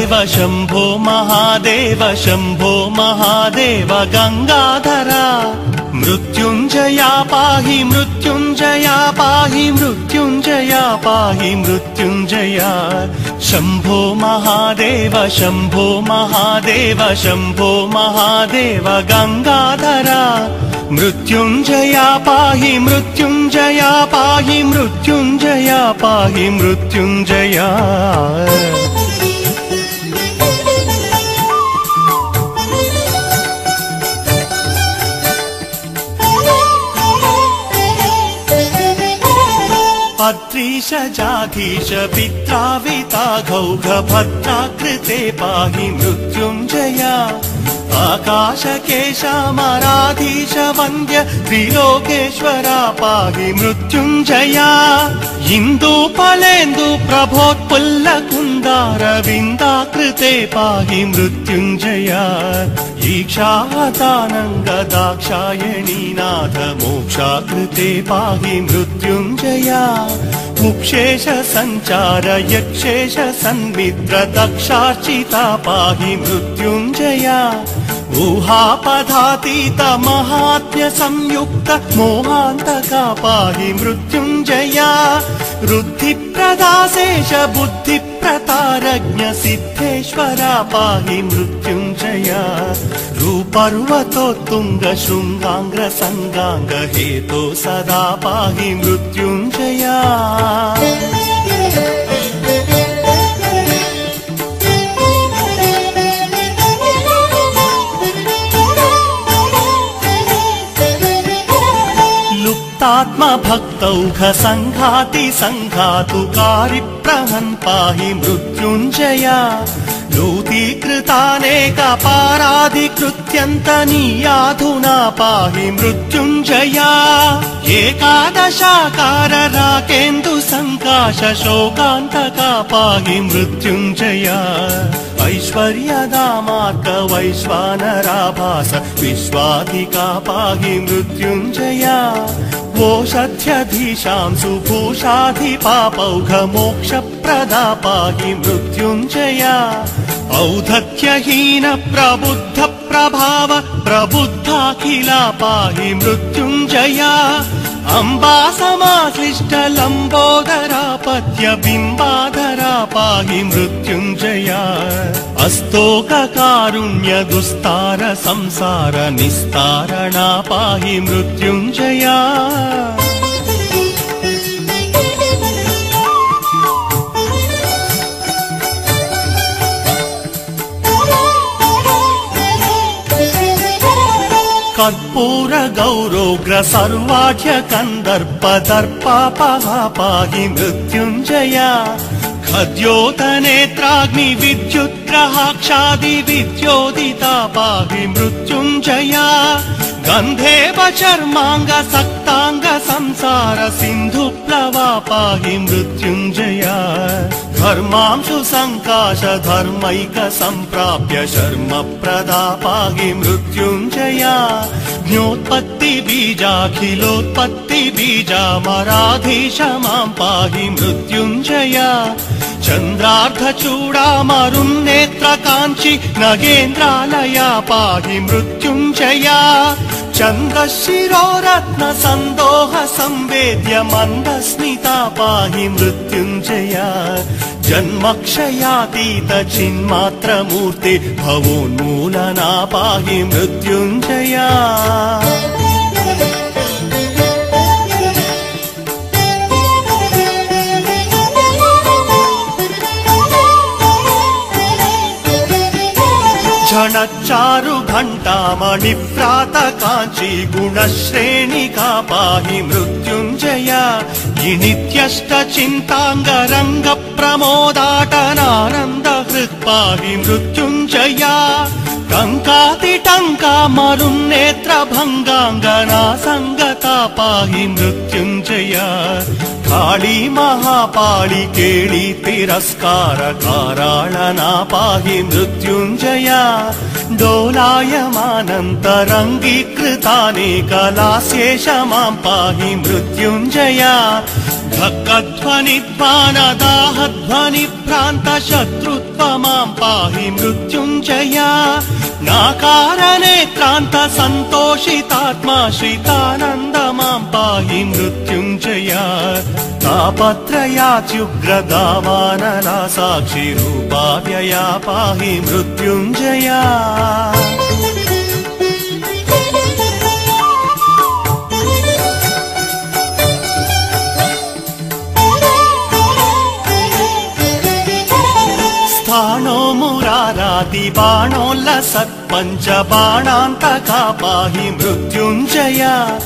महादेव शंभो महादेव शंभो महादेव गंगाधरा मृत्युंजया पाहि मृत्युंजया पाहि मृत्युंजया पाहि मृत्युंजया शंभो महादेव शंभो महादेव शंभो महादेव गंगाधरा मृत्युंजया पाहि मृत्युंजया पाहि मृत्युंजया पाहि मृत्युंजया अत्रीश जाधीश पित्राविता घौघ भद्राकृते पाहि मृत्युंजया आकाश केशामराधीश वन्द्य त्रिलोकेश्वरा पाहि मृत्युंजया इंदुपलेन्दु प्रभोत्पुल्ल कुन्दारविन्दाकृते पाहि मृत्युंजया ईक्षातानंग दाक्षायणीनाथ मोक्षाकृते पाहि मृत्युंजया मुक्षेश संचार यक्षेश सन्मित्र दक्षार्चिता पाहि मृत्युंजया ऊहापधातीत महात्म्य संयुक्त मोहान्तका पाहि मृत्युंजया रुद्धिप्रदाशेष बुद्धिप्रतारज्ञ सिद्धेश्वरा पाहि मृत्युंजया रूपर्वतोत्तुंग शृंगांग्र संगांग हेतो सदा पाहि मृत्युंजया आत्मा भक्तौघ संघाति संघातुकारी प्रहन् पाहि मृत्युंजया लूतीकृतानेकपाराधिकृत्यन्तनीयाधुना पाहि मृत्युंजया एकादशाकार राकेन्दु संकाश शोकान्तका पाहि मृत्युंजया ऐश्वर्यदामार्क वैश्वानराभास विश्वाधिका पाहि मृत्युंजया ओषध्यधीशां सुभूषाधिपापौघ मोक्षप्रदा पाहि मृत्युंजया औद्धत्यहीन प्रबुद्ध प्रभाव प्रबुद्धाखिला पाहि मृत्युंजया अम्बा समाश्लिष्ट लंबोदरा पद्य बिंबाधरा पाहि मृत्युंजया अस्तोककारुण्य दुस्तार संसार निस्तारणा पाहि मृत्युंजया कर्पूर गौरोग्र सर्वाढ्य कंदर्प दर्पापहा पाहि मृत्युंजया खद्योतनेत्राग्नि विद्युद्ग्रहाक्षादि विद्योदिता पाहि मृत्युंजया गन्धेव चर्मांग सक्तांग संसार सिन्धुप्लवा पाहि मृत्युंजया धर्मांशु संकाश धर्मैक संप्राप्य शर्म प्रदा पाहि मृत्युंजया ज्ञोत्पत्ति बीजाखिलोत्पत्ति बीजामराधीश मां पाहि मृत्युंजया चंद्रार्ध चूड़ामरुन्नेत्र कांची नगेन्द्रालया पाहि मृत्युंजया चन्द्रशिरोरत्न संदोह संवेद्य मंदस्मिता पाहि मृत्युंजया जन्मक्षयातीत चिन्मात्र मूर्ति भवोन्मूलना पाहि मृत्युंजया क्षणचारु घंटामणि प्रात कांची गुणश्रेणिका पाहि मृत्युंजया नित्यष्ट चिंतांग रंग प्रमोदाटनानंद हृत् पाहि मृत्युंजया कंकातिटंका मरुन्नेत्र भंगांगना संगता पाहि मृत्युंजया काली महापाली केली तिरस्कार काराळना पाहि मृत्युंजया डोलायमानन्तरङ्गीकृतानि कलाशेष मां पाहि मृत्युंजया धक्कध्वनिध्वानदाहध्वनिभ्रान्त शत्रुत्व मां पाहि मृत्युञ्जय नाकारनेत्रान्त सन्तोषितात्मा श्रितानन्द मां पाहि मृत्युञ्जय तापत्रयाच्युग्रदावानला साक्षिरूपा व्यया पाहि मृत्युञ्जय स्थाणो मुराराति बाणोल्लसत्पञ्च बाणान्तका पाहि मृत्युञ्जय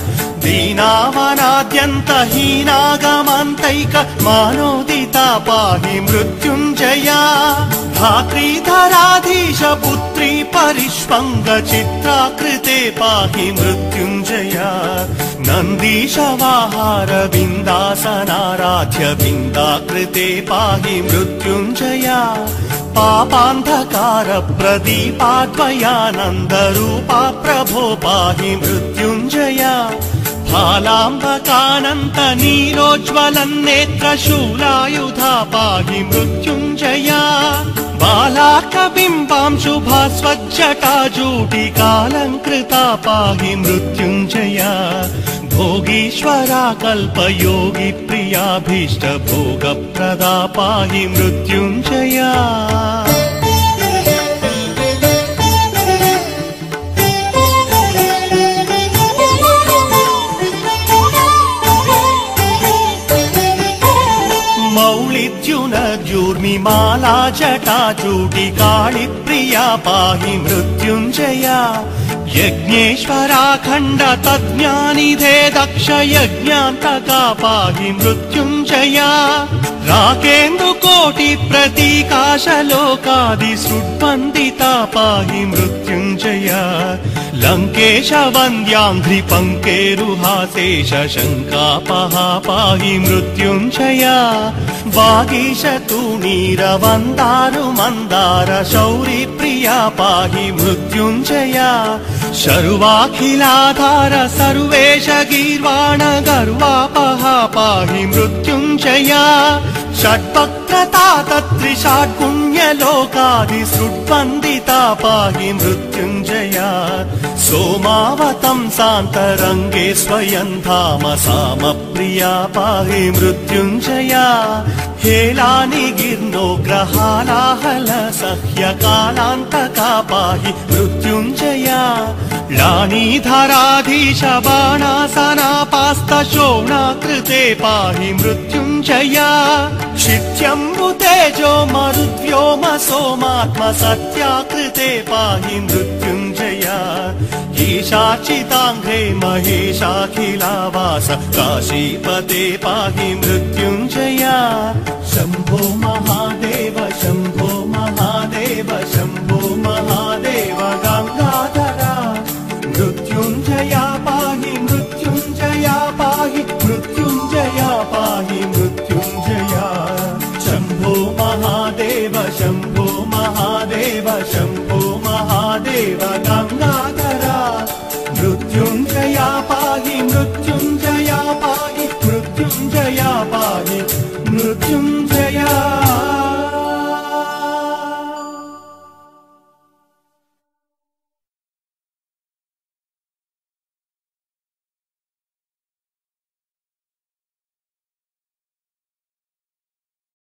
दीनावनाद्यन्तहीनागमन्तैक मानोदिता पाहि मृत्युञ्जय धात्रीधराधीश पुत्री परिष्वङ्गचित्राकृते पाहि मृत्युञ्जय नन्दीश वाहार बिन्दासनाराध्य बिन्दाकृते पाहि मृत्युञ्जय पापान्धकार प्रदीपाद्वयानन्दरूपा प्रभो पाहि मृत्युञ्जय फालाम्बकानन्त नीरोज्ज्वलन्नेत्रशूलायुधा पाहि मृत्युञ्जय बालाकबिम्बांशु भास्वज्जटाजूटिकालङ्कृता पाहि मृत्युञ्जय भोगीश्वरा कल्पयोगी प्रियाभीष्ट भोगप्रदा पाहि मृत्युञ्जय मौलिद्युनद्यूर्मिमाला जटाचूटिकाळि प्रिया पाहि मृत्युञ्जय यज्ञेश्वराखण्ड तज्ज्ञानिधे दक्ष यज्ञान्तका पाहि मृत्युञ्जय राकेन्दुकोटि प्रतीकाशलोकादिसृड्वन्दिता पाहि मृत्युञ्जय लङ्केश वन्द्याङ्घ्रि पङ्केरुहासेश शङ्कापहा पाहि मृत्युञ्जय वागीश तूणीरवन्दारु मन्दार शौरि प्रिया पाहि मृत्युञ्जय शर्वाखिलाधार सर्वेश गीर्वाण गर्वापहा पाहि मृत्युञ्जय षट्वक्रता तत्त्रिषाड्गुण्यलोकादिसृड्वन्दिता पाहि मृत्युञ्जय सोमावतं सान्तरङ्गे स्वयं धाम सामप्रिया पाहि मृत्युञ्जय हेलानिगिर्नो ग्रहालाहल सह्यकालान्तका पाहि मृत्युञ्जय लाणीधराधीश बाणासनापास्तशोणाकृते पाहि मृत्युञ्जय क्षित्यम्बुतेजो मरुद्व्योम सोमात्म सत्याकृते पाहि मृत्युञ्जय ईशाचिताङ्घ्रे महेशाखिलावास काशीपते पाहि मृत्युञ्जय शम्भो महादेव शम्भो महादेव शम्भो